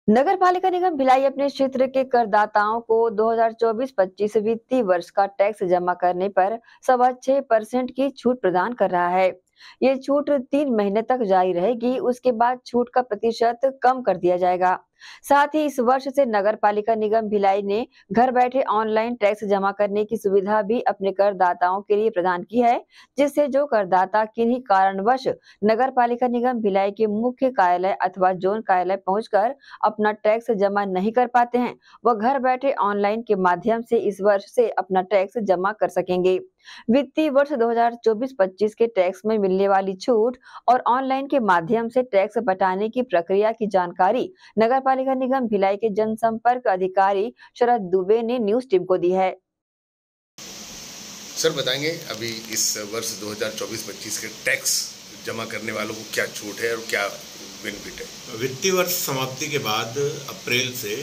नगर पालिका निगम भिलाई अपने क्षेत्र के करदाताओं को 2024-25 वित्तीय वर्ष का टैक्स जमा करने पर 6.25% की छूट प्रदान कर रहा है। ये छूट 3 महीने तक जारी रहेगी। उसके बाद छूट का प्रतिशत कम कर दिया जाएगा। साथ ही इस वर्ष से नगर पालिका निगम भिलाई ने घर बैठे ऑनलाइन टैक्स जमा करने की सुविधा भी अपने करदाताओं के लिए प्रदान की है, जिससे जो करदाता किन्हीं कारणवश नगर पालिका निगम भिलाई के मुख्य कार्यालय अथवा जोन कार्यालय पहुंचकर अपना टैक्स जमा नहीं कर पाते हैं, वह घर बैठे ऑनलाइन के माध्यम से इस वर्ष से अपना टैक्स जमा कर सकेंगे। वित्तीय वर्ष 2024-25 के टैक्स में मिलने वाली छूट और ऑनलाइन के माध्यम से टैक्स बटाने की प्रक्रिया की जानकारी नगर पालिका निगम भिलाई के जनसंपर्क अधिकारी शरद दुबे ने न्यूज टीम को दी है। सर बताएंगे अभी इस वर्ष 2024-25 के टैक्स जमा करने वालों को क्या छूट है और क्या बेनिफिट है? वित्तीय वर्ष समाप्ति के बाद अप्रैल से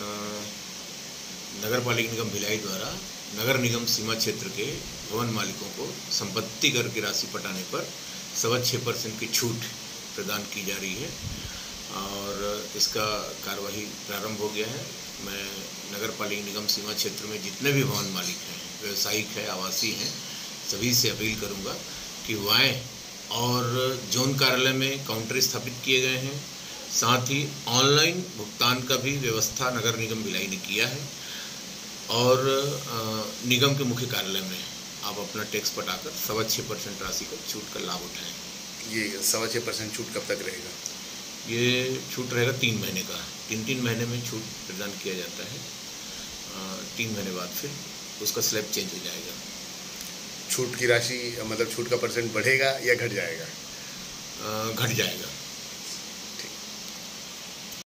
नगर पालिका निगम भिलाई द्वारा नगर निगम सीमा क्षेत्र के भवन मालिकों को संपत्ति कर की राशि पटाने पर 6.25% की छूट प्रदान की जा रही है और इसका कार्यवाही प्रारंभ हो गया है। मैं नगर पालिका निगम सीमा क्षेत्र में जितने भी भवन मालिक हैं, व्यवसायिक है, आवासीय हैं, सभी से अपील करूंगा कि वह आएं और जोन कार्यालय में काउंटर स्थापित किए गए हैं। साथ ही ऑनलाइन भुगतान का भी व्यवस्था नगर निगम भिलाई ने किया है और निगम के मुख्य कार्यालय में आप अपना टैक्स पटाकर 6.25% राशि का छूट का लाभ उठाएं। ये 6.25% छूट कब तक रहेगा? ये छूट रहेगा 3 महीने का। 3 महीने में छूट प्रदान किया जाता है। 3 महीने बाद फिर उसका स्लैब चेंज हो जाएगा। छूट की राशि मतलब छूट का परसेंट बढ़ेगा या घट जाएगा? घट जाएगा।